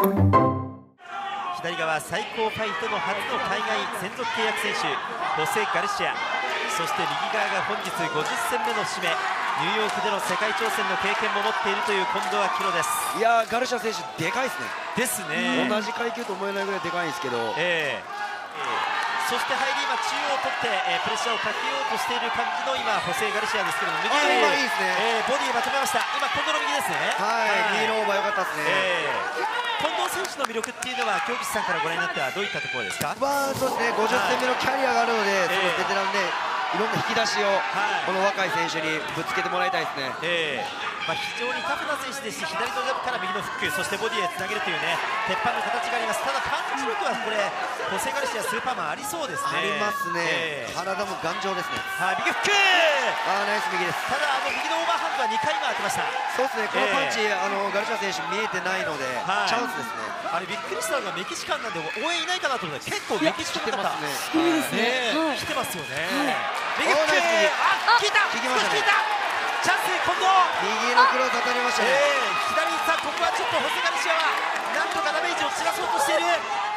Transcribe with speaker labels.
Speaker 1: 左側最高ファイトの初の海外専属契約選手ホセ・ガルシア、そして右側が本日50戦目の締め、ニューヨークでの世界挑戦の経験も持っているという近藤明宏です。
Speaker 2: いやー、ガルシア選手でかいですね。
Speaker 1: ですね。
Speaker 2: 同じ階級と思えないぐらいでかいんですけど、
Speaker 1: そして入り今中央を取って、プレッシャーをかけようとしている感じの今ホセ・ガルシアですけども、右
Speaker 2: 今いいですね。
Speaker 1: ボディまとめました。今近藤の右ですね。
Speaker 2: はい、右のオーバー良かったですね。
Speaker 1: 近藤選手の魅力っていうのは京口さんからご覧になってはどういったところですか？
Speaker 2: そうですね、50戦目のキャリアがあるので、そのベテランでいろんな引き出しを、この若い選手にぶつけてもらいたいですね。
Speaker 1: 非常にタフな選手ですし、左のジャブから右のフック、そしてボディへつなげるというね、鉄板の形があります。ただパンチ力はこれホセ・ガルシアスーパーマンありそうですね。
Speaker 2: ありますね。体も頑丈ですね。
Speaker 1: 右フック、
Speaker 2: ナイス右です。
Speaker 1: ただ右のオーバーハンドは2回今当てました。
Speaker 2: そうですね、このパンチ、ガルシア選手見えてないので、チャンスですね。
Speaker 1: あれびっくりしたのがメキシカンなんで応援いないかなと思ったら結構メキシカンの方
Speaker 2: すごいですね。
Speaker 1: 来てますよね。右フック、効いた、
Speaker 2: 効きましたね。
Speaker 1: チャンス近藤、
Speaker 2: 右のクロス当たりましたね。
Speaker 1: 左さあここはちょっとホセ・ガルシアはなんとかダメージを散らそうとしている。